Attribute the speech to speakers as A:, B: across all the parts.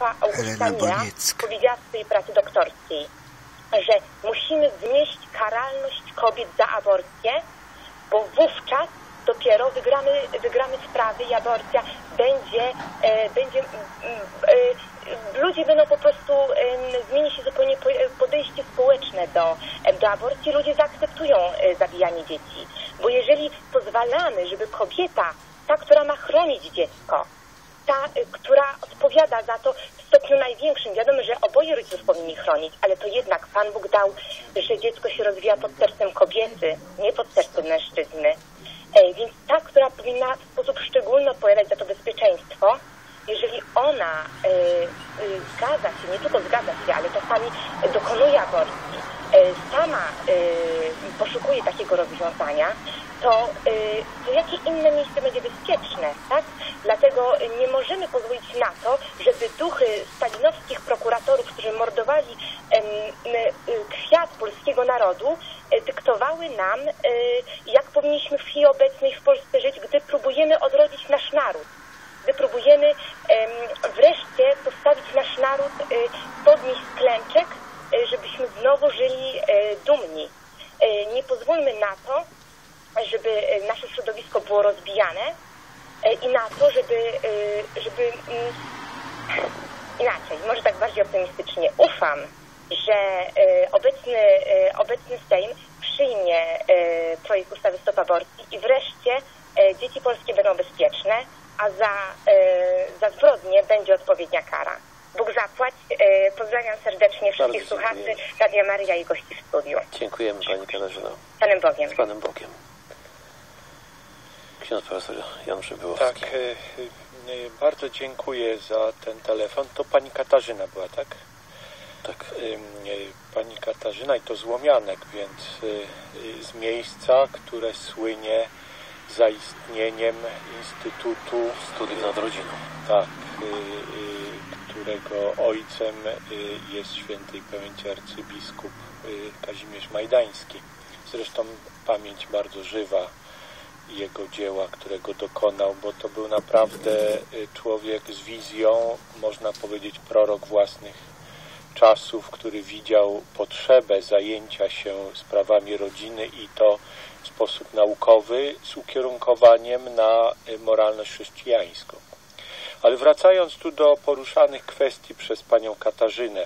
A: Augusta Mira powiedziała w swojej pracy doktorskiej, że musimy znieść karalność kobiet za aborcję, bo wówczas dopiero wygramy sprawy i aborcja ludzie będą po prostu, zmieni się zupełnie podejście społeczne do aborcji, ludzie zaakceptują zabijanie dzieci. Bo jeżeli pozwalamy, żeby kobieta, ta, która ma chronić dziecko, ta, która odpowiada za to w stopniu największym, wiadomo, że oboje rodziców powinni chronić, ale to jednak Pan Bóg dał, że dziecko się rozwija pod sercem kobiety, nie pod sercem mężczyzny. Więc ta, która powinna w sposób szczególny odpowiadać za to bezpieczeństwo, jeżeli ona zgadza się, nie tylko zgadza się, ale czasami dokonuje aborcji, sama poszukuje takiego rozwiązania, to jakie inne miejsce będzie bezpieczne, tak? Dlatego nie możemy pozwolić na to, żeby duchy stalinowskich prokuratorów, którzy mordowali kwiat polskiego narodu, dyktowały nam, jak powinniśmy w chwili obecnej w Polsce żyć, gdy próbujemy odrodzić nasz naród. Gdy próbujemy wreszcie postawić nasz naród, podnieść z klęczek, żebyśmy znowu żyli dumni. Nie pozwólmy na to, żeby nasze środowisko było rozbijane i na to, żeby inaczej, może tak bardziej optymistycznie, ufam, że obecny Sejm przyjmie projekt ustawy Stop Aborcji i wreszcie dzieci polskie będą bezpieczne, a za zbrodnie będzie odpowiednia kara. Bóg zapłać. Pozdrawiam serdecznie wszystkich słuchaczy Radia Maryja i gości w studiu.
B: Dziękujemy Pani Katarzyno.
A: Z Panem Bogiem.
B: Z Panem Bogiem. Ksiądz profesor Jan Przybyłowski.
C: Tak, bardzo dziękuję za ten telefon. To Pani Katarzyna była, tak?
B: Tak.
C: Pani Katarzyna i to z Łomianek, więc z miejsca, które słynie zaistnieniem Instytutu
B: Studiów nad Rodziną.
C: Tak, którego ojcem jest świętej pamięci arcybiskup Kazimierz Majdański. Zresztą pamięć bardzo żywa jego dzieła, którego dokonał, bo to był naprawdę człowiek z wizją, można powiedzieć prorok własnych czasów, który widział potrzebę zajęcia się sprawami rodziny i to w sposób naukowy z ukierunkowaniem na moralność chrześcijańską. Ale wracając tu do poruszanych kwestii przez panią Katarzynę,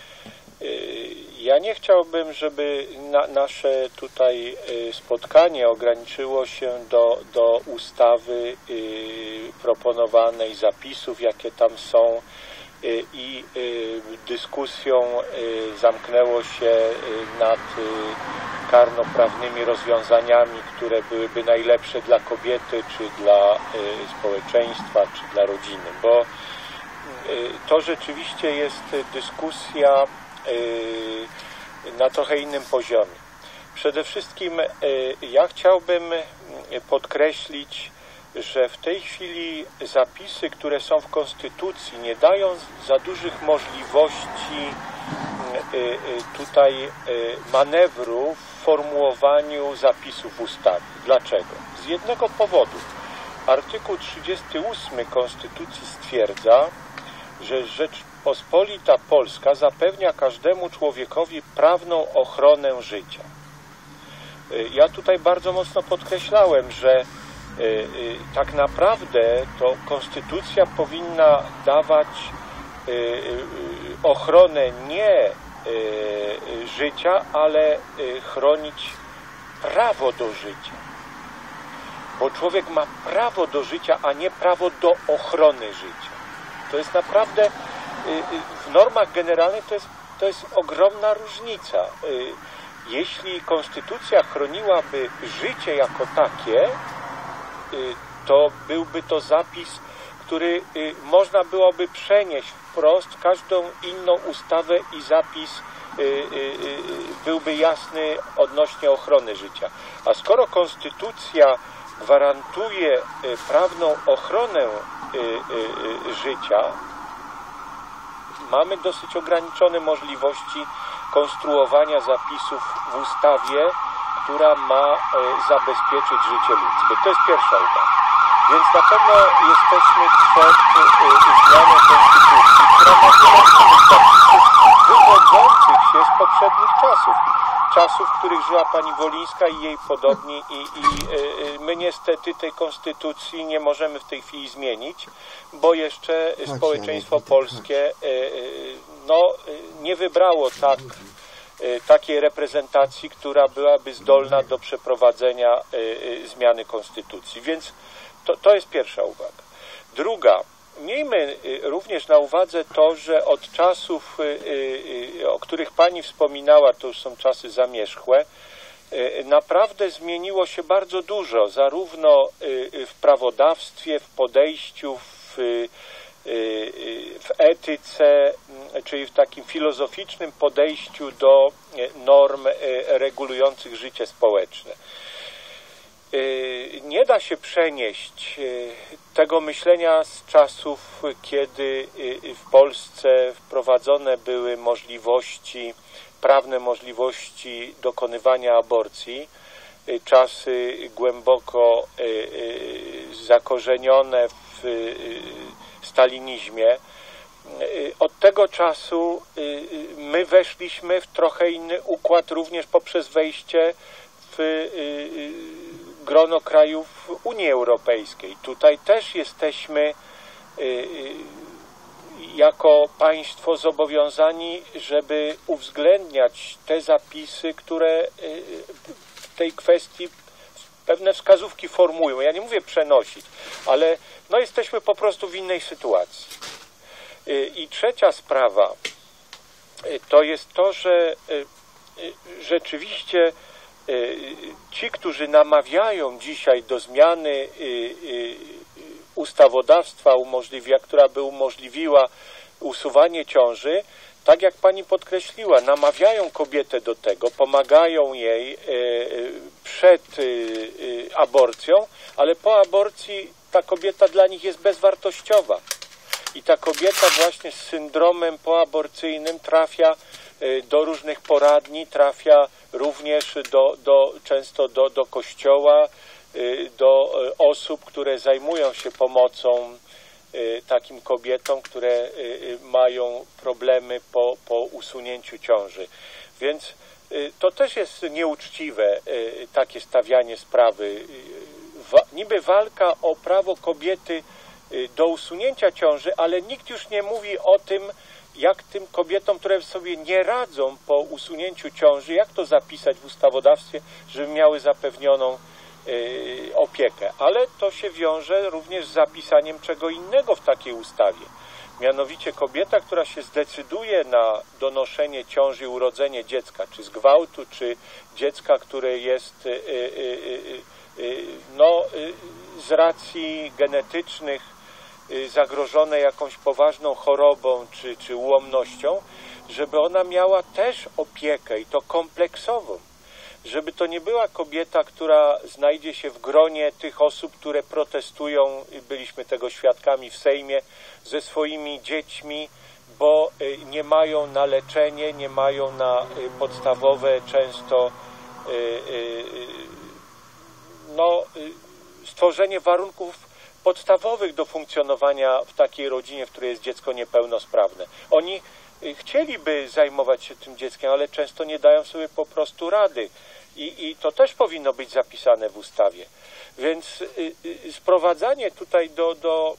C: ja nie chciałbym, żeby nasze tutaj spotkanie ograniczyło się do ustawy proponowanej, zapisów, jakie tam są, i dyskusją zamknęło się nad karnoprawnymi rozwiązaniami, które byłyby najlepsze dla kobiety, czy dla społeczeństwa, czy dla rodziny, bo to rzeczywiście jest dyskusja na trochę innym poziomie. Przede wszystkim ja chciałbym podkreślić, że w tej chwili zapisy, które są w Konstytucji, nie dają za dużych możliwości tutaj manewru w formułowaniu zapisów w ustawie. Dlaczego? Z jednego powodu. Artykuł 38 Konstytucji stwierdza, że Rzeczpospolita Polska zapewnia każdemu człowiekowi prawną ochronę życia. Ja tutaj bardzo mocno podkreślałem, że tak naprawdę to Konstytucja powinna dawać ochronę nie życia, ale chronić prawo do życia. Bo człowiek ma prawo do życia, a nie prawo do ochrony życia. To jest naprawdę, w normach generalnych to jest ogromna różnica. Jeśli Konstytucja chroniłaby życie jako takie, to byłby to zapis, który można byłoby przenieść wprost każdą inną ustawę i zapis byłby jasny odnośnie ochrony życia. A skoro Konstytucja gwarantuje prawną ochronę życia, mamy dosyć ograniczone możliwości konstruowania zapisów w ustawie, która ma zabezpieczyć życie ludzkie. To jest pierwsza uwaga. Więc na pewno jesteśmy przed zmianą Konstytucji, która ma pani Wolińska i jej podobni i my niestety tej konstytucji nie możemy w tej chwili zmienić, bo jeszcze społeczeństwo polskie nie wybrało takiej reprezentacji, która byłaby zdolna do przeprowadzenia zmiany konstytucji. Więc to jest pierwsza uwaga. Druga, miejmy również na uwadze to, że od czasów, o których pani wspominała, to już są czasy zamierzchłe, naprawdę zmieniło się bardzo dużo, zarówno w prawodawstwie, w podejściu, w etyce, czyli w takim filozoficznym podejściu do norm regulujących życie społeczne. Nie da się przenieść tego myślenia z czasów, kiedy w Polsce wprowadzone były prawne możliwości dokonywania aborcji, czasy głęboko zakorzenione w stalinizmie. Od tego czasu my weszliśmy w trochę inny układ również poprzez wejście w grono krajów Unii Europejskiej. Tutaj też jesteśmy jako państwo zobowiązani, żeby uwzględniać te zapisy, które w tej kwestii pewne wskazówki formują. Ja nie mówię przenosić, ale jesteśmy po prostu w innej sytuacji. I trzecia sprawa to jest to, że rzeczywiście ci, którzy namawiają dzisiaj do zmiany ustawodawstwa, która by umożliwiła usuwanie ciąży, tak jak pani podkreśliła, namawiają kobietę do tego, pomagają jej przed aborcją, ale po aborcji ta kobieta dla nich jest bezwartościowa. I ta kobieta właśnie z syndromem poaborcyjnym trafia do różnych poradni, trafia również często do kościoła, do osób, które zajmują się pomocą takim kobietom, które mają problemy po usunięciu ciąży. Więc to też jest nieuczciwe, takie stawianie sprawy. Niby walka o prawo kobiety do usunięcia ciąży, ale nikt już nie mówi o tym, jak tym kobietom, które sobie nie radzą po usunięciu ciąży, jak to zapisać w ustawodawstwie, żeby miały zapewnioną opiekę. Ale to się wiąże również z zapisaniem czego innego w takiej ustawie. Mianowicie kobieta, która się zdecyduje na donoszenie ciąży i urodzenie dziecka, czy z gwałtu, czy dziecka, które jest z racji genetycznych zagrożone jakąś poważną chorobą czy ułomnością, żeby ona miała też opiekę i to kompleksową. Żeby to nie była kobieta, która znajdzie się w gronie tych osób, które protestują, byliśmy tego świadkami w Sejmie, ze swoimi dziećmi, bo nie mają na leczenie, nie mają na podstawowe często stworzenie warunków podstawowych do funkcjonowania w takiej rodzinie, w której jest dziecko niepełnosprawne. Oni chcieliby zajmować się tym dzieckiem, ale często nie dają sobie po prostu rady. I to też powinno być zapisane w ustawie. Więc sprowadzanie tutaj do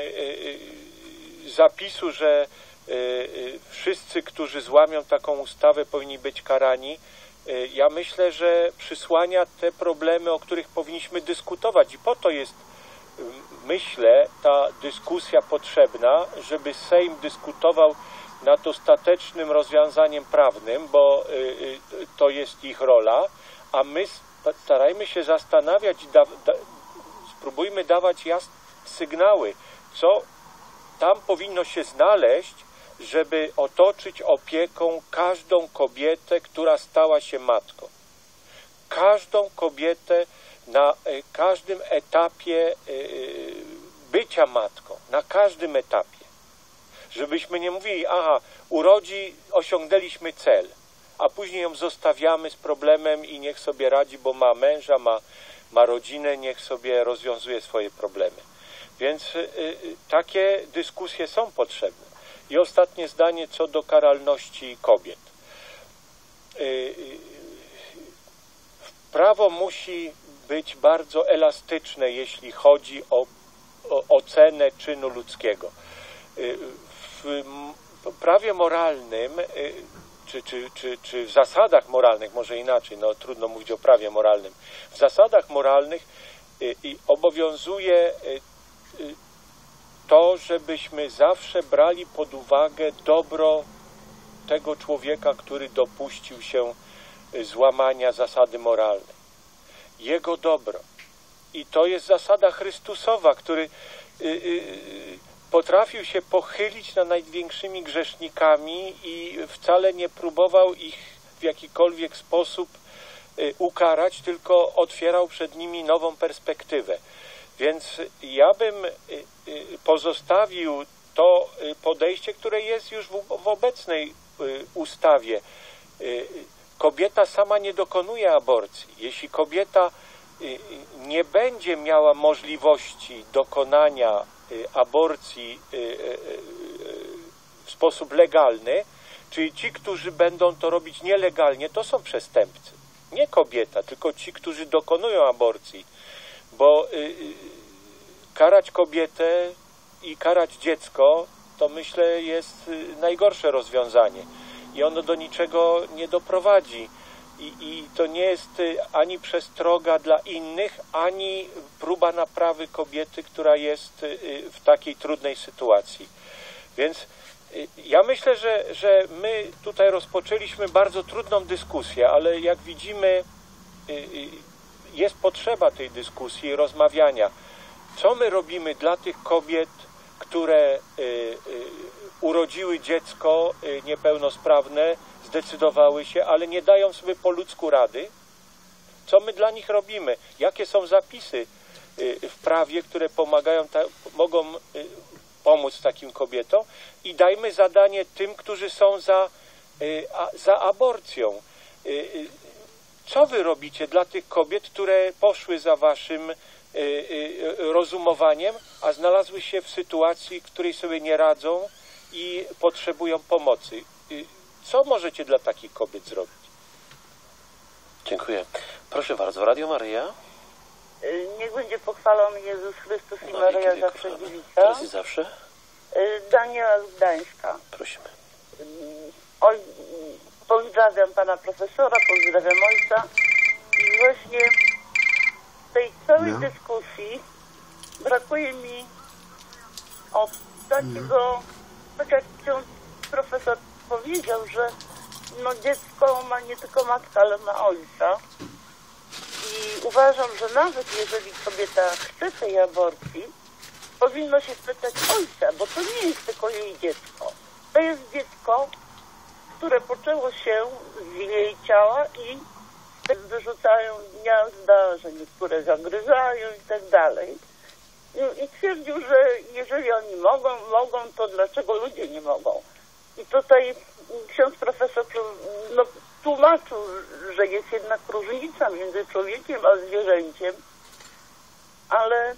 C: zapisu, że wszyscy, którzy złamią taką ustawę, powinni być karani, ja myślę, że przysłania te problemy, o których powinniśmy dyskutować. I po to jest, myślę, ta dyskusja potrzebna, żeby Sejm dyskutował nad ostatecznym rozwiązaniem prawnym, bo to jest ich rola, a my starajmy się zastanawiać, spróbujmy dawać jasne sygnały, co tam powinno się znaleźć, żeby otoczyć opieką każdą kobietę, która stała się matką. Każdą kobietę na każdym etapie bycia matką, na każdym etapie. Żebyśmy nie mówili, urodzi, osiągnęliśmy cel, a później ją zostawiamy z problemem i niech sobie radzi, bo ma męża, ma rodzinę, niech sobie rozwiązuje swoje problemy. Więc takie dyskusje są potrzebne. I ostatnie zdanie co do karalności kobiet. prawo musi być bardzo elastyczne, jeśli chodzi o ocenę czynu ludzkiego. W prawie moralnym, czy w zasadach moralnych, może inaczej, no trudno mówić o prawie moralnym, w zasadach moralnych obowiązuje to, żebyśmy zawsze brali pod uwagę dobro tego człowieka, który dopuścił się złamania zasady moralnej. Jego dobro. I to jest zasada Chrystusowa, który potrafił się pochylić nad największymi grzesznikami i wcale nie próbował ich w jakikolwiek sposób ukarać, tylko otwierał przed nimi nową perspektywę. Więc ja bym pozostawił to podejście, które jest już w obecnej ustawie. Kobieta sama nie dokonuje aborcji. Jeśli kobieta nie będzie miała możliwości dokonania aborcji w sposób legalny, czyli ci, którzy będą to robić nielegalnie, to są przestępcy. Nie kobieta, tylko ci, którzy dokonują aborcji. Bo karać kobietę i karać dziecko, to myślę jest najgorsze rozwiązanie. I ono do niczego nie doprowadzi. I to nie jest ani przestroga dla innych, ani próba naprawy kobiety, która jest w takiej trudnej sytuacji. Więc ja myślę, że my tutaj rozpoczęliśmy bardzo trudną dyskusję, ale jak widzimy, jest potrzeba tej dyskusji, rozmawiania. Co my robimy dla tych kobiet, które urodziły dziecko niepełnosprawne, zdecydowały się, ale nie dają sobie po ludzku rady? Co my dla nich robimy? Jakie są zapisy w prawie, które mogą pomóc takim kobietom? I dajmy zadanie tym, którzy są za aborcją. Co wy robicie dla tych kobiet, które poszły za waszym rozumowaniem, a znalazły się w sytuacji, w której sobie nie radzą i potrzebują pomocy? Co możecie dla takich kobiet zrobić?
B: Dziękuję. Proszę bardzo, Radio Maryja.
D: Niech będzie pochwalony Jezus Chrystus i Maryja zawsze dziewica.
B: Teraz i zawsze.
D: Daniela z Gdańska.
B: Prosimy.
D: Pozdrawiam pana profesora, pozdrawiam ojca. I właśnie w tej całej dyskusji brakuje mi od takiego, tak jak ksiądz profesor powiedział, że no dziecko ma nie tylko matkę, ale ma ojca. I uważam, że nawet jeżeli kobieta chce tej aborcji, powinno się spytać ojca, bo to nie jest tylko jej dziecko. To jest dziecko, które poczęło się z jej ciała i wyrzucają gniazda, że niektóre zagryzają i tak dalej. I twierdził, że jeżeli oni mogą, to dlaczego ludzie nie mogą? I tutaj ksiądz profesor tłumaczył, że jest jednak różnica między człowiekiem a zwierzęciem, ale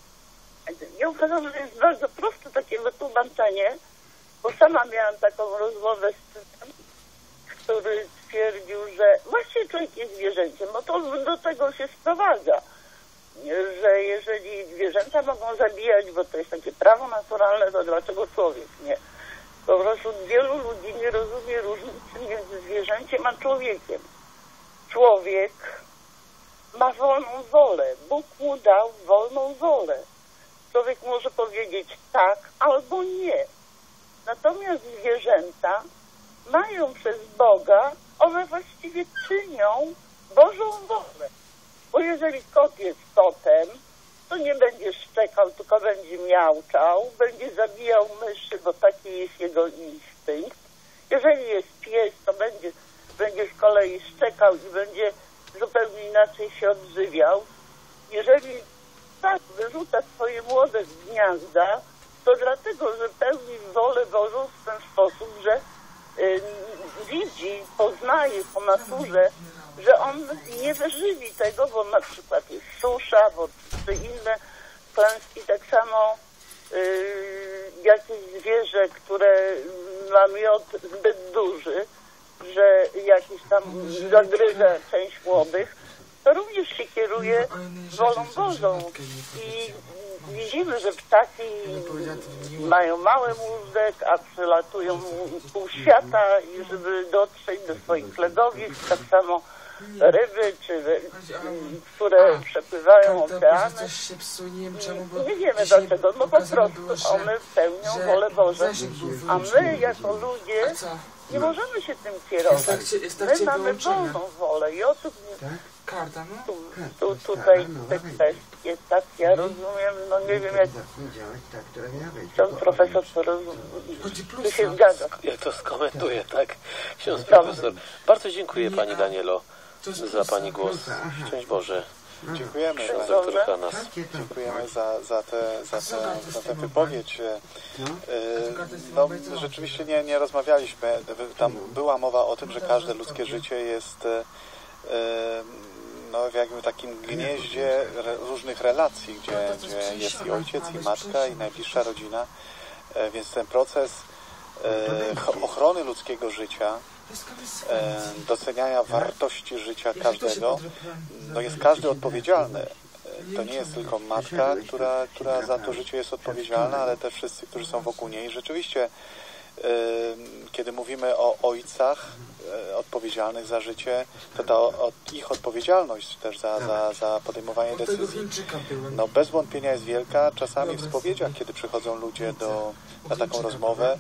D: ja uważam, że jest bardzo proste takie wytłumaczenie, bo sama miałam taką rozmowę z tym, który stwierdził, że właśnie człowiek jest zwierzęciem, no to do tego się sprowadza, że jeżeli zwierzęta mogą zabijać, bo to jest takie prawo naturalne, to dlaczego człowiek nie? Po prostu wielu ludzi nie rozumie różnicy między zwierzęciem a człowiekiem. Człowiek ma wolną wolę. Bóg mu dał wolną wolę. Człowiek może powiedzieć tak albo nie. Natomiast zwierzęta mają przez Boga, one właściwie czynią Bożą wolę. Bo jeżeli kot jest kotem, to nie będzie szczekał, tylko będzie miauczał, będzie zabijał myszy, bo taki jest jego instynkt. Jeżeli jest pies, to będzie z kolei szczekał i będzie zupełnie inaczej się odżywiał. Jeżeli tak wyrzuca swoje młode z gniazda, to dlatego, że pełni wolę Bożą w ten sposób, że widzi, poznaje po naturze, że on nie wyżywi tego, bo na przykład jest susza, czy inne klęski, tak samo jakieś zwierzę, które ma miod zbyt duży, że jakiś tam zagryza część młodych, to również się kieruje wolą Bożą. I widzimy, że ptaki mają mały mózg, a przelatują pół świata i żeby dotrzeć do swoich legowisk, tak samo ryby, które przepływają oceany. Nie wiemy dlaczego, no po prostu one pełnią wolę Bożą. A my jako ludzie nie możemy się tym kierować. My mamy wolną wolę i o to tutaj te kwestie, tak ja rozumiem, no nie wiem jak pan profesor to rozumie, czy się zgadza.
B: Ja to skomentuję, tak? Ksiądz profesor. Bardzo dziękuję pani Danielo za pani głos. Szczęść Boże.
C: Dziękujemy, dziękujemy za tę wypowiedź. No, rzeczywiście nie rozmawialiśmy. Tam była mowa o tym, że każde ludzkie życie jest no, w jakimś takim gnieździe różnych relacji, gdzie jest i ojciec, i matka, i najbliższa rodzina. Więc ten proces ochrony ludzkiego życia, doceniania wartości życia każdego, no jest każdy odpowiedzialny. To nie jest tylko matka, która za to życie jest odpowiedzialna, ale też wszyscy, którzy są wokół niej. Rzeczywiście, kiedy mówimy o ojcach odpowiedzialnych za życie, to ich odpowiedzialność też za podejmowanie decyzji, no bez wątpienia jest wielka. Czasami w spowiedziach, kiedy przychodzą ludzie na taką rozmowę,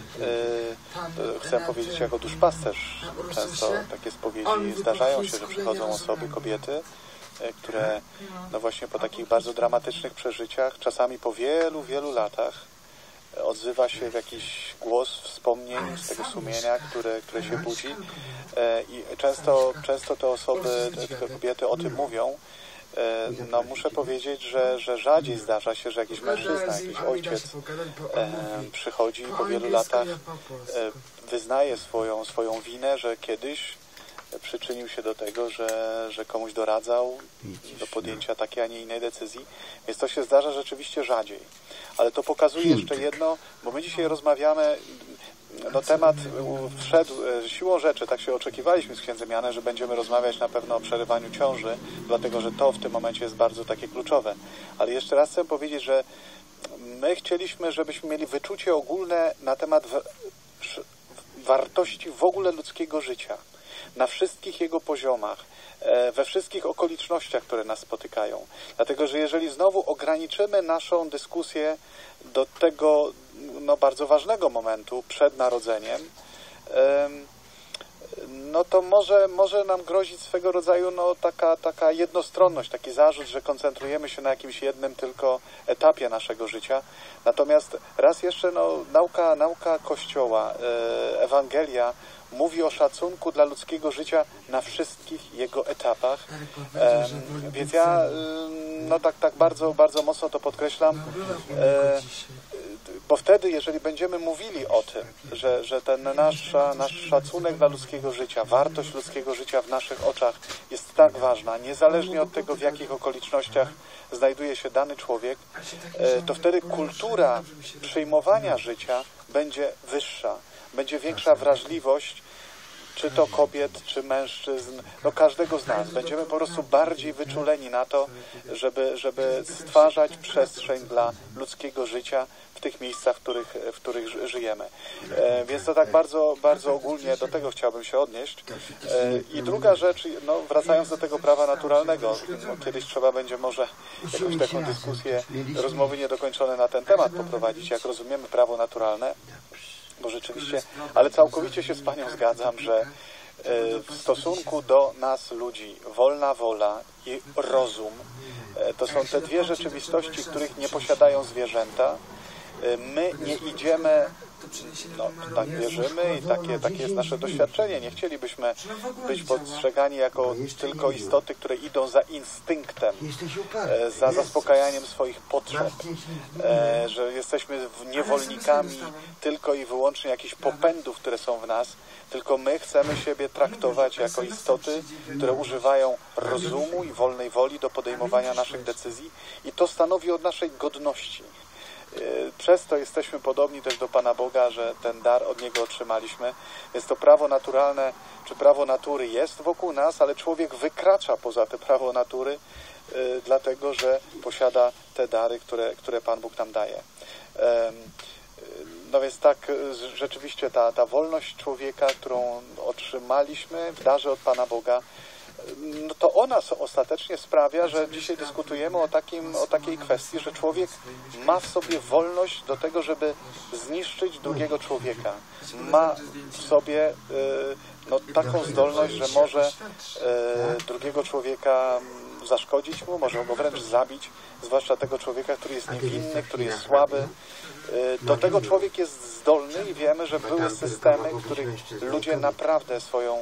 C: chcę powiedzieć jako duszpasterz, często takie spowiedzi zdarzają się, że przychodzą osoby, kobiety, które no właśnie po takich bardzo dramatycznych przeżyciach, czasami po wielu, wielu latach odzywa się w jakiś głos wspomnień z tego sumienia, które się budzi i często te osoby, te kobiety o tym mówią. No muszę powiedzieć, że rzadziej zdarza się, że jakiś mężczyzna, jakiś ojciec przychodzi i po wielu latach wyznaje swoją winę, że kiedyś przyczynił się do tego, że komuś doradzał do podjęcia takiej, a nie innej decyzji. Więc to się zdarza rzeczywiście rzadziej. Ale to pokazuje jeszcze jedno, bo my dzisiaj rozmawiamy, no temat wszedł siłą rzeczy, tak się oczekiwaliśmy z księdzem Janem, że będziemy rozmawiać na pewno o przerywaniu ciąży, dlatego że to w tym momencie jest bardzo takie kluczowe. Ale jeszcze raz chcę powiedzieć, że my chcieliśmy, żebyśmy mieli wyczucie ogólne na temat wartości w ogóle ludzkiego życia, na wszystkich jego poziomach, we wszystkich okolicznościach, które nas spotykają. Dlatego, że jeżeli znowu ograniczymy naszą dyskusję do tego no, bardzo ważnego momentu przed narodzeniem, no to może nam grozić swego rodzaju no, taka jednostronność, taki zarzut, że koncentrujemy się na jakimś jednym tylko etapie naszego życia. Natomiast raz jeszcze no, nauka Kościoła, Ewangelia mówi o szacunku dla ludzkiego życia na wszystkich jego etapach. Więc ja no tak bardzo, bardzo mocno to podkreślam, bo wtedy, jeżeli będziemy mówili o tym, że ten nasz szacunek dla ludzkiego życia, wartość ludzkiego życia w naszych oczach jest tak ważna, niezależnie od tego, w jakich okolicznościach znajduje się dany człowiek, to wtedy kultura przyjmowania życia będzie wyższa. Będzie większa wrażliwość, czy to kobiet, czy mężczyzn, no każdego z nas. Będziemy po prostu bardziej wyczuleni na to, żeby stwarzać przestrzeń dla ludzkiego życia w tych miejscach, w których żyjemy. Więc to tak bardzo, bardzo ogólnie do tego chciałbym się odnieść. I druga rzecz, no wracając do tego prawa naturalnego, no, kiedyś trzeba będzie może jakąś taką dyskusję, rozmowy niedokończone na ten temat poprowadzić, jak rozumiemy prawo naturalne. Bo rzeczywiście, ale całkowicie się z Panią zgadzam, że w stosunku do nas ludzi wolna wola i rozum to są te dwie rzeczywistości, których nie posiadają zwierzęta. My nie idziemy, no tak wierzymy i takie jest nasze doświadczenie. Nie chcielibyśmy być postrzegani jako tylko istoty, które idą za instynktem, za zaspokajaniem swoich potrzeb, że jesteśmy niewolnikami tylko i wyłącznie jakichś popędów, które są w nas, tylko my chcemy siebie traktować jako istoty, które używają rozumu i wolnej woli do podejmowania naszych decyzji i to stanowi od naszej godności.
E: Przez to jesteśmy podobni też do Pana Boga, że ten dar od Niego otrzymaliśmy. Jest to prawo naturalne, czy prawo natury jest wokół nas, ale człowiek wykracza poza te prawo natury, dlatego że posiada te dary, które Pan Bóg nam daje. No więc tak, rzeczywiście ta wolność człowieka, którą otrzymaliśmy w darze od Pana Boga, no to ona ostatecznie sprawia, że dzisiaj dyskutujemy o takiej kwestii, że człowiek ma w sobie wolność do tego, żeby zniszczyć drugiego człowieka. Ma w sobie taką zdolność, że może drugiego człowieka zaszkodzić mu, może go wręcz zabić, zwłaszcza tego człowieka, który jest niewinny, który jest słaby. Do tego człowiek jest zdolny i wiemy, że były systemy, w których ludzie naprawdę swoją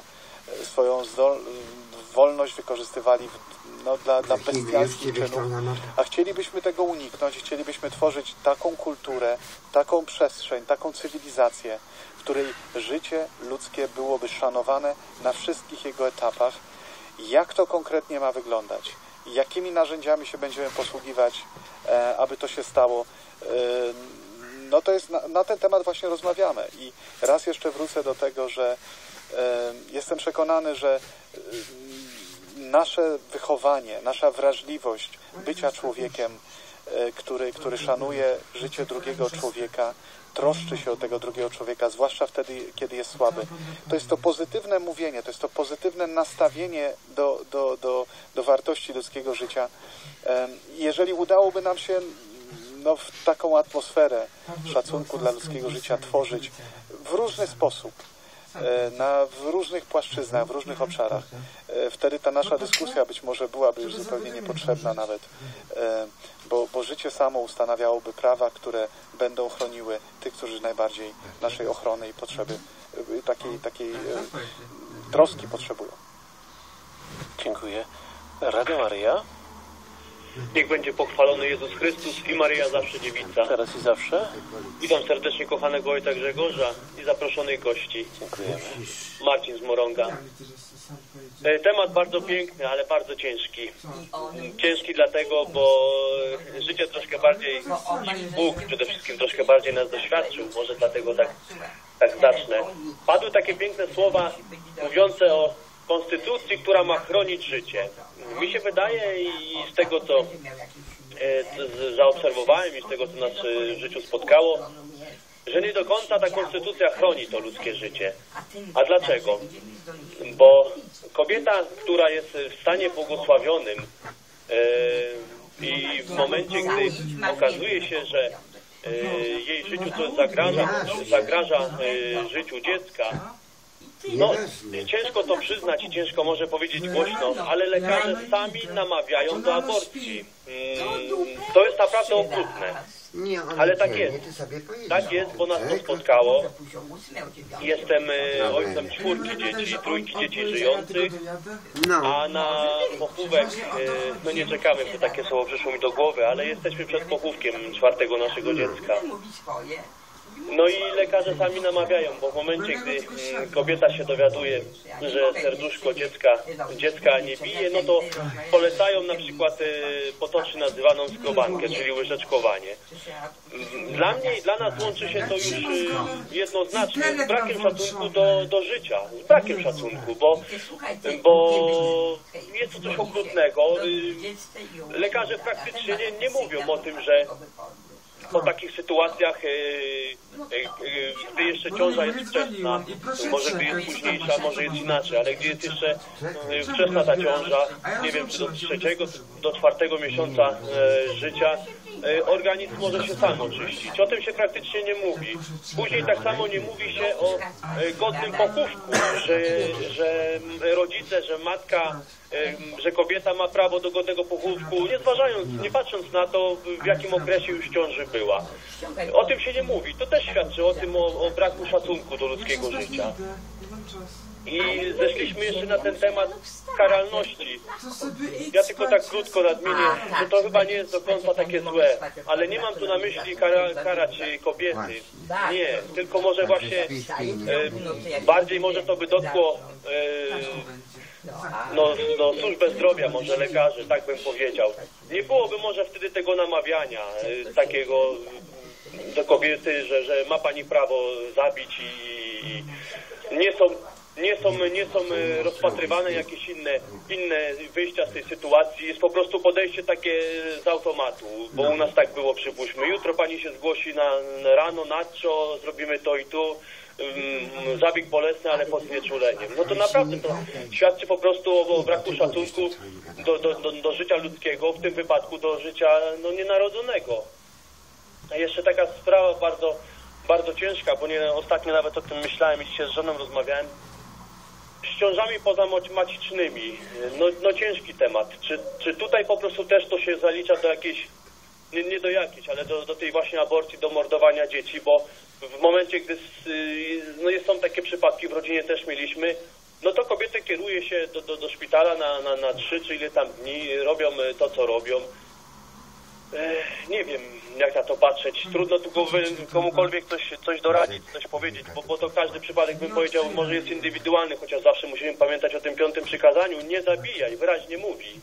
E: wolność wykorzystywali dla bestialskich czynów, a chcielibyśmy tego uniknąć, chcielibyśmy tworzyć taką kulturę, taką przestrzeń, taką cywilizację, w której życie ludzkie byłoby szanowane na wszystkich jego etapach. Jak to konkretnie ma wyglądać? Jakimi narzędziami się będziemy posługiwać, aby to się stało? No to jest, na ten temat właśnie rozmawiamy. I raz jeszcze wrócę do tego, że jestem przekonany, że nasze wychowanie, nasza wrażliwość bycia człowiekiem, który szanuje życie drugiego człowieka, troszczy się o tego drugiego człowieka, zwłaszcza wtedy, kiedy jest słaby. To jest to pozytywne mówienie, to jest to pozytywne nastawienie do wartości ludzkiego życia. Jeżeli udałoby nam się w taką atmosferę szacunku dla ludzkiego życia tworzyć w różny sposób, w różnych płaszczyznach, w różnych obszarach, wtedy ta nasza dyskusja być może byłaby już zupełnie niepotrzebna nawet, bo życie samo ustanawiałoby prawa, które będą chroniły tych, którzy najbardziej naszej ochrony i potrzeby, takiej troski potrzebują.
B: Dziękuję. Radio Maryja.
F: Niech będzie pochwalony Jezus Chrystus i Maryja zawsze dziewica.
B: Teraz i zawsze.
F: Witam serdecznie kochanego ojca Grzegorza i zaproszonych gości.
B: Dziękujemy.
F: Marcin z Moronga. Temat bardzo piękny, ale bardzo ciężki. Ciężki dlatego, bo życie troszkę bardziej, Bóg przede wszystkim troszkę bardziej nas doświadczył. Może dlatego tak zacznę. Padły takie piękne słowa mówiące o konstytucji, która ma chronić życie. Mi się wydaje i z tego, co zaobserwowałem i z tego, co nas w życiu spotkało, że nie do końca ta konstytucja chroni to ludzkie życie. A dlaczego? Bo kobieta, która jest w stanie błogosławionym i w momencie, gdy okazuje się, że jej życiu coś zagraża życiu dziecka, no, ciężko to przyznać i ciężko może powiedzieć głośno, ale lekarze sami namawiają do aborcji. To jest naprawdę okrutne. Ale tak jest. Tak jest, bo nas to spotkało. Jestem ojcem 4 dzieci, 3 dzieci żyjących, a na pochówek, no nie czekamy, bo takie słowo przyszło mi do głowy, ale jesteśmy przed pochówkiem 4 naszego dziecka. No i lekarze sami namawiają, bo w momencie, gdy kobieta się dowiaduje, że serduszko dziecka nie bije, no to polecają na przykład potocznie nazywaną skrobankę, czyli łyżeczkowanie. Dla mnie i dla nas łączy się to już jednoznacznie z brakiem szacunku do życia, z brakiem szacunku, bo jest to coś okrutnego. Lekarze praktycznie nie mówią o tym, że po takich sytuacjach, gdy jeszcze ciąża jest wczesna, może gdy jest późniejsza, może jest inaczej, ale gdy jest jeszcze wczesna ta ciąża, nie wiem, czy do 3. do 4. miesiąca życia, organizm może się sam oczyścić. O tym się praktycznie nie mówi. Później tak samo nie mówi się o godnym pochówku, że rodzice, że matka, że kobieta ma prawo do godnego pochówku, nie patrząc na to, w jakim okresie już ciąży była. O tym się nie mówi. To też świadczy o tym, o braku szacunku do ludzkiego życia. I zeszliśmy jeszcze na ten temat karalności. Ja tylko tak krótko nadmienię, że to chyba nie jest do końca takie złe, ale nie mam tu na myśli karać kobiety. Nie, tylko może właśnie bardziej może to by dotkło służbę zdrowia, może lekarzy, tak bym powiedział. Nie byłoby może wtedy tego namawiania, takiego do kobiety, że ma pani prawo zabić i nie są rozpatrywane jakieś inne wyjścia z tej sytuacji. Jest po prostu podejście takie z automatu, bo u nas tak było, przypuśćmy. Jutro pani się zgłosi na rano, nadczo, zrobimy to i tu. Zabieg bolesny, ale pod znieczuleniem. No to naprawdę to świadczy po prostu o braku szacunku do życia ludzkiego, w tym wypadku do życia nienarodzonego. A jeszcze taka sprawa bardzo, bardzo ciężka, bo ostatnio nawet o tym myślałem i dzisiaj z żoną rozmawiałem. Z ciążami pozamacicznymi. No ciężki temat. Czy tutaj po prostu też to się zalicza do jakiejś, nie do jakiejś, ale do tej właśnie aborcji, do mordowania dzieci, bo w momencie, gdy są takie przypadki, w rodzinie też mieliśmy, no to kobiety kieruje się do szpitala na 3 czy ile tam dni, robią to, co robią. Nie wiem, jak na to patrzeć. Trudno tu komukolwiek coś doradzić, coś powiedzieć, bo to każdy przypadek, bym powiedział, może jest indywidualny, chociaż zawsze musimy pamiętać o tym 5. przykazaniu. Nie zabijaj, wyraźnie mówi.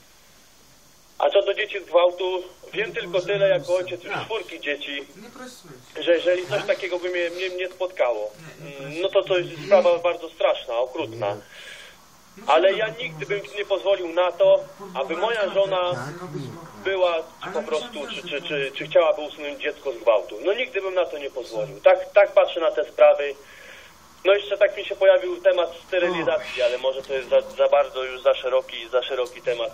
F: A co do dzieci z gwałtu, wiem tylko tyle, jako ojciec już 4 dzieci, że jeżeli coś takiego by mnie spotkało, no to jest sprawa bardzo straszna, okrutna. Ale ja nigdy bym nie pozwolił na to, aby moja żona była po prostu, czy chciałaby usunąć dziecko z gwałtu. No nigdy bym na to nie pozwolił. Tak patrzę na te sprawy. No jeszcze tak mi się pojawił temat sterylizacji, ale może to jest za bardzo już za szeroki temat.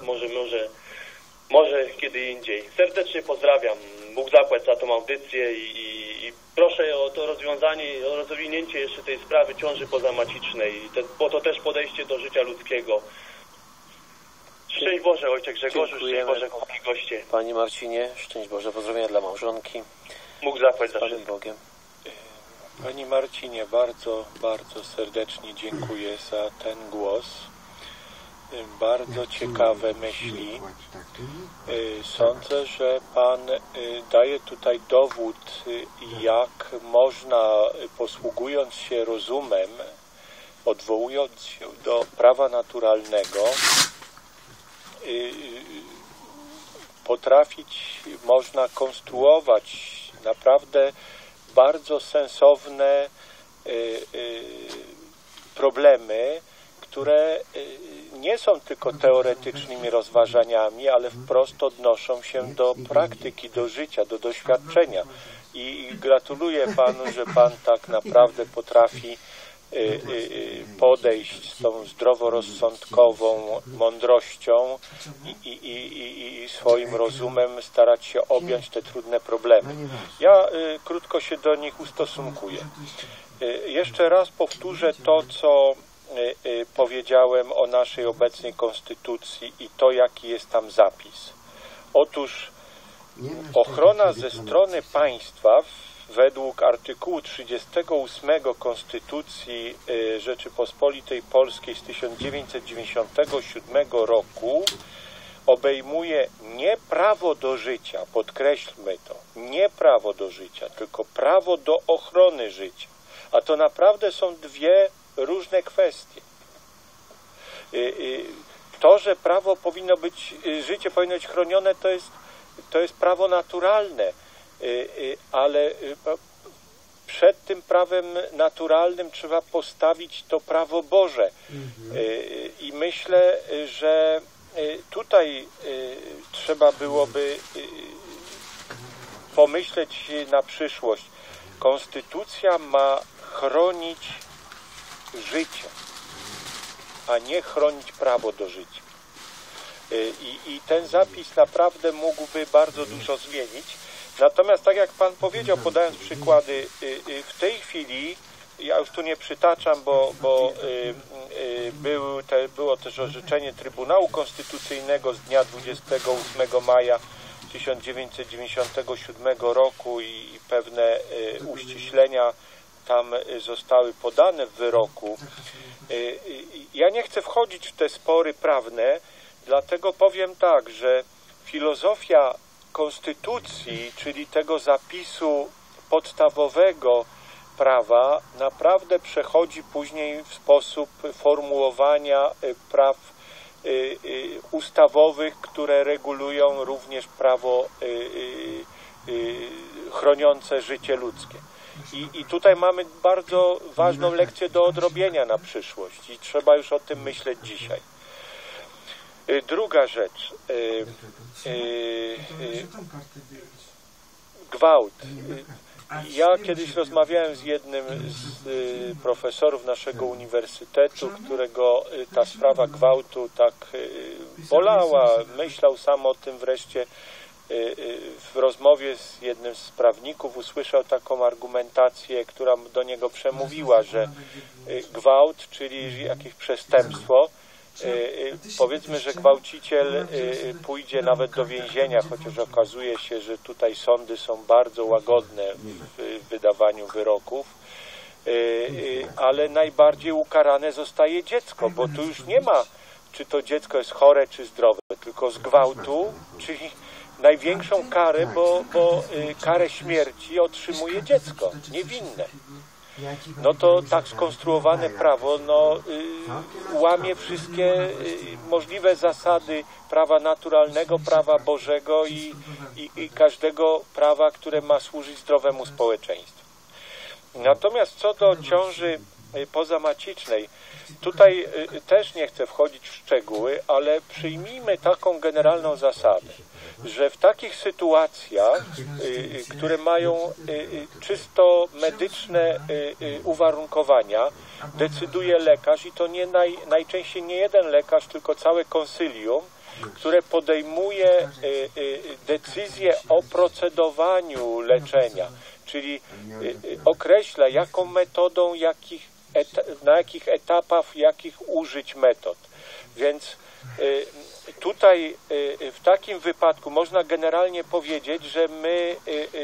F: Może kiedy indziej. Serdecznie pozdrawiam. Bóg zapłać za tą audycję i proszę o to rozwiązanie, o rozwinięcie jeszcze tej sprawy ciąży pozamacicznej, bo to też podejście do życia ludzkiego. Szczęść Boże, ojcze Grzegorzu, szczęść Boże, kochani goście.
B: Panie Marcinie, szczęść Boże, pozdrowienia dla małżonki.
F: Bóg zapłać za
B: Panem Bogiem.
C: Panie Marcinie, bardzo, bardzo serdecznie dziękuję za ten głos. Bardzo ciekawe myśli. Sądzę, że Pan daje tutaj dowód, jak można, posługując się rozumem, odwołując się do prawa naturalnego, można konstruować naprawdę bardzo sensowne problemy, które nie są tylko teoretycznymi rozważaniami, ale wprost odnoszą się do praktyki, do życia, do doświadczenia. I gratuluję Panu, że Pan tak naprawdę potrafi podejść z tą zdroworozsądkową mądrością i swoim rozumem starać się objąć te trudne problemy. Ja krótko się do nich ustosunkuję. Jeszcze raz powtórzę to, co powiedziałem o naszej obecnej konstytucji i to, jaki jest tam zapis. Otóż ochrona ze strony państwa według artykułu 38 Konstytucji Rzeczypospolitej Polskiej z 1997 roku obejmuje nie prawo do życia, podkreślmy to, nie prawo do życia, tylko prawo do ochrony życia. A to naprawdę są dwie różne kwestie. To, że prawo powinno być, życie powinno być chronione, to jest prawo naturalne, ale przed tym prawem naturalnym trzeba postawić to prawo Boże. I myślę, że tutaj trzeba byłoby pomyśleć na przyszłość. Konstytucja ma chronić życie, a nie chronić prawo do życia. I ten zapis naprawdę mógłby bardzo dużo zmienić. Natomiast tak jak Pan powiedział, podając przykłady, w tej chwili, ja już tu nie przytaczam, bo było też orzeczenie Trybunału Konstytucyjnego z dnia 28 maja 1997 roku i pewne uściślenia tam zostały podane w wyroku. Ja nie chcę wchodzić w te spory prawne, dlatego powiem tak, że filozofia konstytucji, czyli tego zapisu podstawowego prawa, naprawdę przechodzi później w sposób formułowania praw ustawowych, które regulują również prawo chroniące życie ludzkie. I tutaj mamy bardzo ważną lekcję do odrobienia na przyszłość i trzeba już o tym myśleć dzisiaj. Druga rzecz. Gwałt. Ja kiedyś rozmawiałem z jednym z profesorów naszego uniwersytetu, którego ta sprawa gwałtu tak bolała. Myślał sam o tym wreszcie. W rozmowie z jednym z prawników usłyszał taką argumentację, która do niego przemówiła, że gwałt, czyli jakieś przestępstwo, powiedzmy, że gwałciciel pójdzie nawet do więzienia, chociaż okazuje się, że tutaj sądy są bardzo łagodne w wydawaniu wyroków, ale najbardziej ukarane zostaje dziecko, bo tu już nie ma, czy to dziecko jest chore, czy zdrowe, tylko z gwałtu, czyli największą karę, bo karę śmierci otrzymuje dziecko, niewinne. No to tak skonstruowane prawo łamie wszystkie możliwe zasady prawa naturalnego, prawa Bożego i każdego prawa, które ma służyć zdrowemu społeczeństwu. Natomiast co do ciąży pozamacicznej, tutaj też nie chcę wchodzić w szczegóły, ale przyjmijmy taką generalną zasadę, że w takich sytuacjach, które mają czysto medyczne uwarunkowania, decyduje lekarz i to nie najczęściej nie jeden lekarz, tylko całe konsylium, które podejmuje decyzję o procedowaniu leczenia, czyli określa jaką metodą, na jakich etapach, jakich użyć metod. Więc tutaj w takim wypadku można generalnie powiedzieć, że my,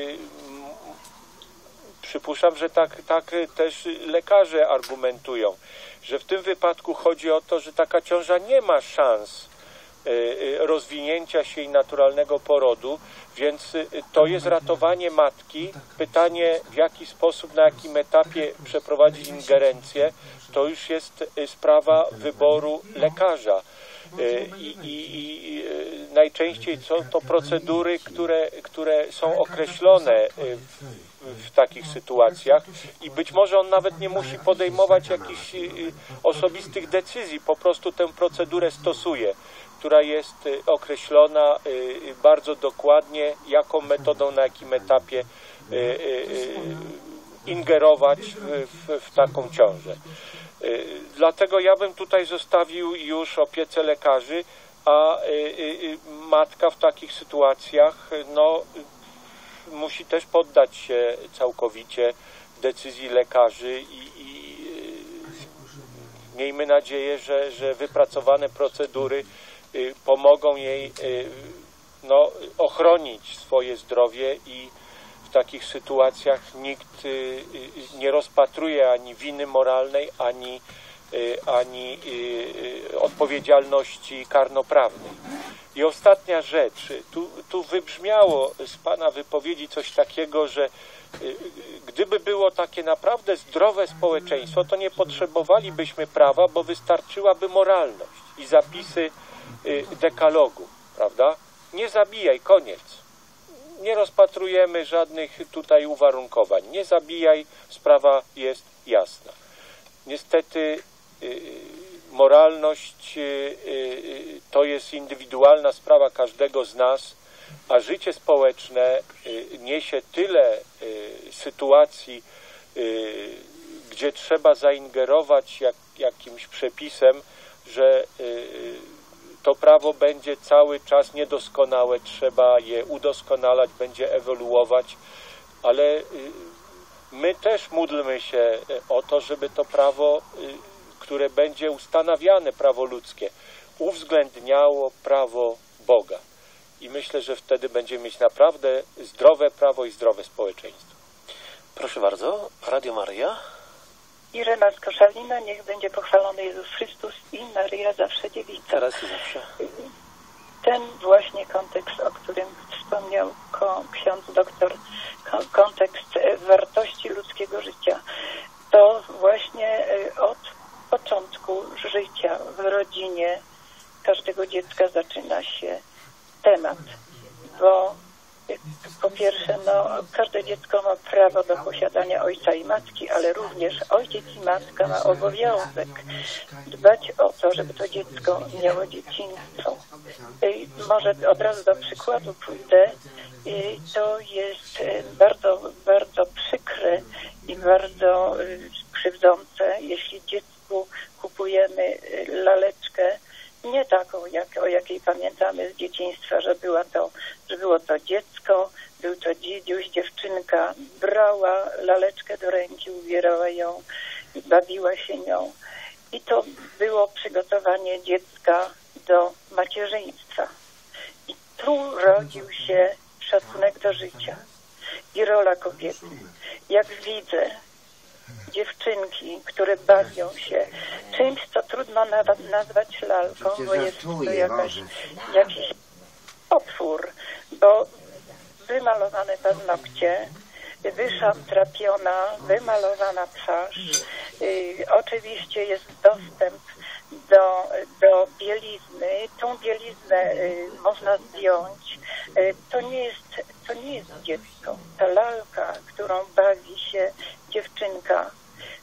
C: przypuszczam, że tak też lekarze argumentują, że w tym wypadku chodzi o to, że taka ciąża nie ma szans rozwinięcia się i naturalnego porodu, więc to jest ratowanie matki. Pytanie, w jaki sposób, na jakim etapie przeprowadzić ingerencję, to już jest sprawa wyboru lekarza. I najczęściej są to procedury, które są określone w takich sytuacjach i być może on nawet nie musi podejmować jakichś osobistych decyzji, po prostu tę procedurę stosuje, która jest określona bardzo dokładnie, jaką metodą, na jakim etapie ingerować w taką ciążę. Dlatego ja bym tutaj zostawił już opiece lekarzy, a matka w takich sytuacjach musi też poddać się całkowicie decyzji lekarzy i miejmy nadzieję, że wypracowane procedury pomogą jej ochronić swoje zdrowie i w takich sytuacjach nikt nie rozpatruje ani winy moralnej, ani odpowiedzialności karnoprawnej. I ostatnia rzecz. Tu wybrzmiało z Pana wypowiedzi coś takiego, że gdyby było takie naprawdę zdrowe społeczeństwo, to nie potrzebowalibyśmy prawa, bo wystarczyłaby moralność i zapisy dekalogu, prawda? Nie zabijaj, koniec. Nie rozpatrujemy żadnych tutaj uwarunkowań. Nie zabijaj, sprawa jest jasna. Niestety moralność to jest indywidualna sprawa każdego z nas, a życie społeczne niesie tyle sytuacji, gdzie trzeba zaingerować jakimś przepisem, że to prawo będzie cały czas niedoskonałe, trzeba je udoskonalać, będzie ewoluować, ale my też módlmy się o to, żeby to prawo, które będzie ustanawiane, prawo ludzkie, uwzględniało prawo Boga. I myślę, że wtedy będziemy mieć naprawdę zdrowe prawo i zdrowe społeczeństwo.
B: Proszę bardzo, Radio Maryja.
G: Irena z Koszalina, niech będzie pochwalony Jezus Chrystus i Maryja zawsze dziewica.
B: Teraz i zawsze.
G: Ten właśnie kontekst, o którym wspomniał ksiądz doktor, kontekst wartości ludzkiego życia, to właśnie od początku życia w rodzinie każdego dziecka zaczyna się temat, bo Po pierwsze, każde dziecko ma prawo do posiadania ojca i matki, ale również ojciec i matka ma obowiązek dbać o to, żeby to dziecko miało dzieciństwo. Może od razu do przykładu pójdę. To jest bardzo, bardzo przykre i bardzo krzywdzące, jeśli dziecku kupujemy laleczkę, nie taką, o jakiej pamiętamy z dzieciństwa, że było to dziecko, był to dziedziuś, dziewczynka brała laleczkę do ręki, ubierała ją i bawiła się nią. I to było przygotowanie dziecka do macierzyństwa. I tu rodził się szacunek do życia i rola kobiety. Jak widzę dziewczynki, które bawią się czymś, co trudno nazwać lalką, bo jest to jakiś otwór, bo wymalowane paznokcie, wyszantrapiona, wymalowana twarz, oczywiście jest dostęp do bielizny. Tą bieliznę można zdjąć. To nie jest dziecko. Ta lalka, którą bawi się dziewczynka,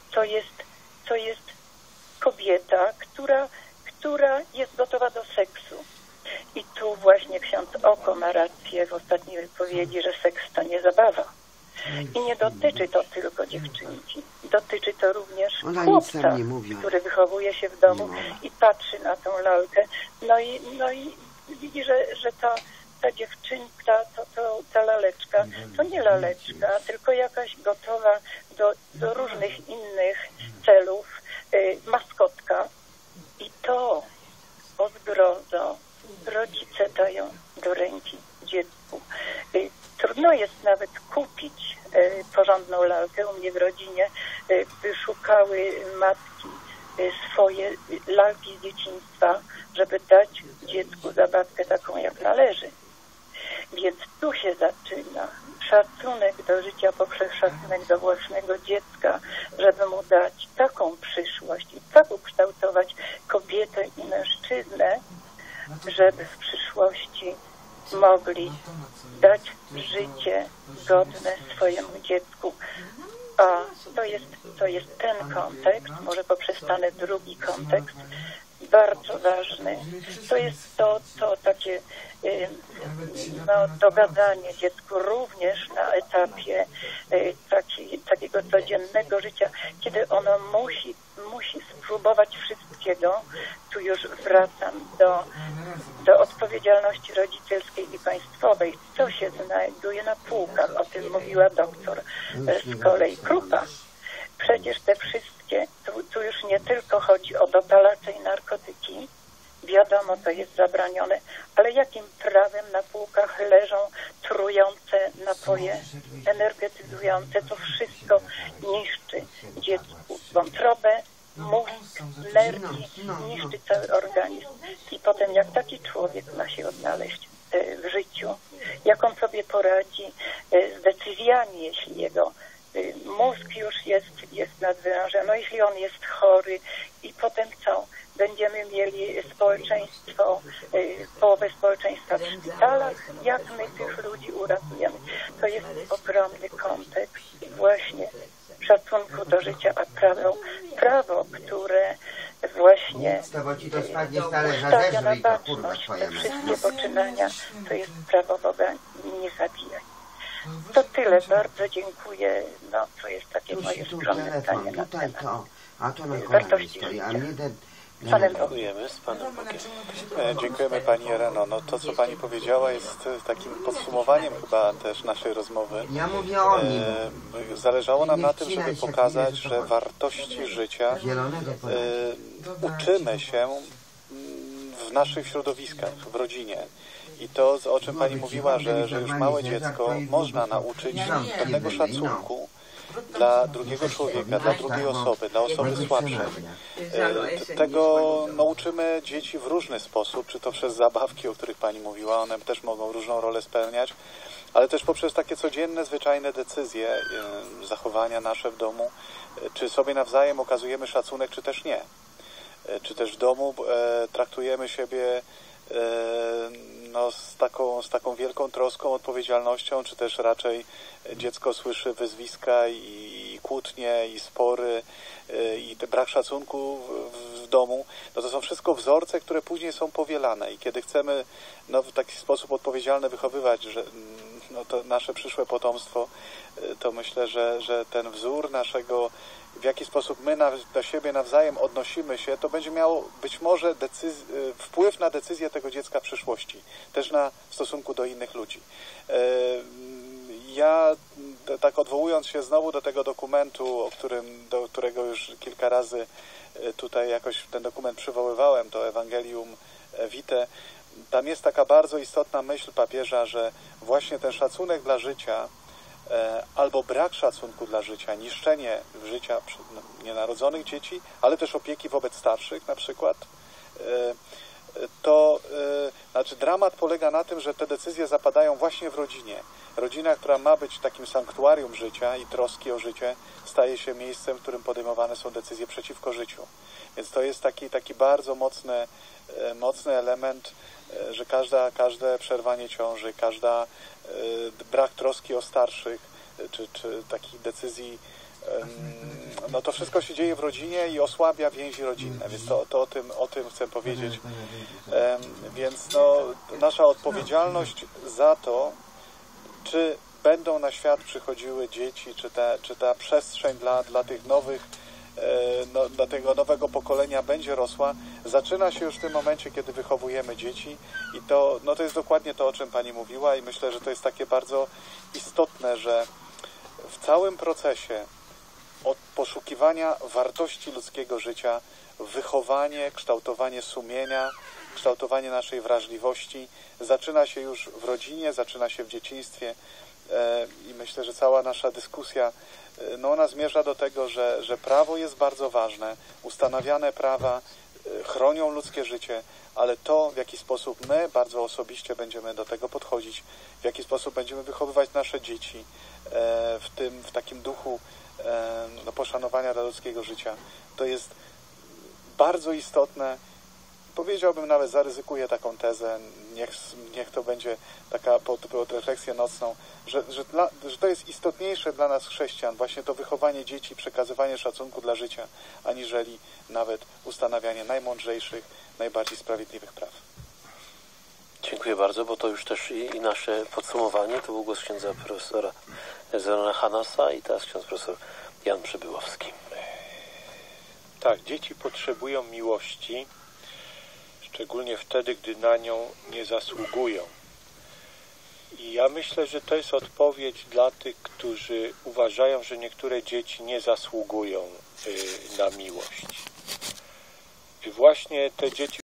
G: to jest kobieta, która jest gotowa do seksu. I tu właśnie ksiądz Oko ma rację w ostatniej wypowiedzi, że seks to nie zabawa. I nie dotyczy to tylko dziewczynki. Dotyczy to również chłopca, który wychowuje się w domu i patrzy na tą lalkę. No i widzi, że ta dziewczynka, ta laleczka, to nie laleczka, tylko jakaś gotowa do różnych innych celów maskotka. I to o zgrozo rodzice dają do ręki dziecku. Trudno jest nawet kupić porządną lalkę. U mnie w rodzinie wyszukały matki swoje lalki z dzieciństwa, żeby dać dziecku zabawkę taką, jak należy. Więc tu się zaczyna szacunek do życia poprzez szacunek do własnego dziecka, żeby mu dać taką przyszłość i tak ukształtować kobietę i mężczyznę, żeby w przyszłości mogli dać życie godne swojemu dziecku. A to jest ten kontekst, może poprzestanę drugi kontekst, bardzo ważny. To jest to takie dogadanie dziecku również na etapie takiego codziennego życia, kiedy ono musi spróbować wszystkiego. Tu już wracam do odpowiedzialności rodzicielskiej i państwowej. Co się znajduje na półkach? O tym mówiła doktor z kolei Krupa. Przecież te wszystkie, tu już nie tylko chodzi o dopalacze i narkotyki, wiadomo, to jest zabranione, ale jakim prawem na półkach leżą trujące napoje energetyzujące? To wszystko niszczy dziecku wątrobę, mózg, nerki, niszczy cały organizm. I potem jak taki człowiek ma się odnaleźć w życiu, jak on sobie poradzi z decyzjami, jeśli jego mózg już jest nadwyrężony, jeśli on jest chory i potem co? Będziemy mieli społeczeństwo, połowę społeczeństwa w szpitalach. Jak my tych ludzi uratujemy? To jest ogromny kontekst właśnie szacunku do życia, a prawo, które właśnie stawia na baczność te wszystkie poczynania, to jest prawo Boga, nie zabijać. To tyle, bardzo dziękuję. To jest takie moje skromne zdanie na temat wartości życia.
B: Dziękujemy z Panem Bogiem.
E: Dziękujemy Pani Ireno. To, co Pani powiedziała, jest takim podsumowaniem chyba też naszej rozmowy.
H: Ja mówię o nim.
E: Zależało nam na tym, żeby pokazać, że wartości życia uczymy się w naszych środowiskach, w rodzinie. I to, o czym Pani mówiła, że już małe dziecko można nauczyć pewnego szacunku dla drugiego człowieka, dla drugiej osoby, dla osoby słabszej. Tego nauczymy dzieci w różny sposób, czy to przez zabawki, o których Pani mówiła, one też mogą różną rolę spełniać, ale też poprzez takie codzienne, zwyczajne decyzje, zachowania nasze w domu, czy sobie nawzajem okazujemy szacunek, czy też nie. Czy też w domu traktujemy siebie no, z taką wielką troską, odpowiedzialnością, czy też raczej dziecko słyszy wyzwiska i kłótnie, i spory, i brak szacunku w domu, no to są wszystko wzorce, które później są powielane i kiedy chcemy no, w taki sposób odpowiedzialny wychowywać, że no, to nasze przyszłe potomstwo, to myślę, że ten wzór naszego, w jaki sposób my do siebie nawzajem odnosimy się, to będzie miało być może wpływ na decyzję tego dziecka w przyszłości, też w stosunku do innych ludzi. Ja tak odwołując się znowu do tego dokumentu, do którego już kilka razy tutaj jakoś ten dokument przywoływałem, to Evangelium Vitae, tam jest taka bardzo istotna myśl papieża, że właśnie ten szacunek dla życia albo brak szacunku dla życia, niszczenie życia nienarodzonych dzieci, ale też opieki wobec starszych na przykład, to znaczy dramat polega na tym, że te decyzje zapadają właśnie w rodzinie. Rodzina, która ma być takim sanktuarium życia i troski o życie, staje się miejscem, w którym podejmowane są decyzje przeciwko życiu. Więc to jest taki bardzo mocny element, że każde przerwanie ciąży, brak troski o starszych, czy takich decyzji, no to wszystko się dzieje w rodzinie i osłabia więzi rodzinne, więc to o tym chcę powiedzieć. Więc no, nasza odpowiedzialność za to, czy będą na świat przychodziły dzieci, czy ta przestrzeń dla tych nowych, dla tego nowego pokolenia będzie rosła, zaczyna się już w tym momencie, kiedy wychowujemy dzieci i to jest dokładnie to, o czym Pani mówiła i myślę, że to jest takie bardzo istotne, że w całym procesie od poszukiwania wartości ludzkiego życia, wychowanie, kształtowanie sumienia, kształtowanie naszej wrażliwości zaczyna się już w rodzinie, zaczyna się w dzieciństwie i myślę, że cała nasza dyskusja no ona zmierza do tego, że prawo jest bardzo ważne, ustanawiane prawa chronią ludzkie życie, ale to, w jaki sposób my bardzo osobiście będziemy do tego podchodzić, w jaki sposób będziemy wychowywać nasze dzieci w takim duchu poszanowania dla ludzkiego życia, to jest bardzo istotne. Powiedziałbym, nawet zaryzykuję taką tezę, niech to będzie taka pod refleksję nocną, że to jest istotniejsze dla nas chrześcijan, właśnie to wychowanie dzieci, przekazywanie szacunku dla życia, aniżeli nawet ustanawianie najmądrzejszych, najbardziej sprawiedliwych praw.
B: Dziękuję bardzo, bo to już też i nasze podsumowanie. To był głos księdza profesora Zenona Hanasa i teraz ksiądz profesor Jan Przybyłowski.
C: Tak, dzieci potrzebują miłości, szczególnie wtedy, gdy na nią nie zasługują. I ja myślę, że to jest odpowiedź dla tych, którzy uważają, że niektóre dzieci nie zasługują na miłość. I właśnie te dzieci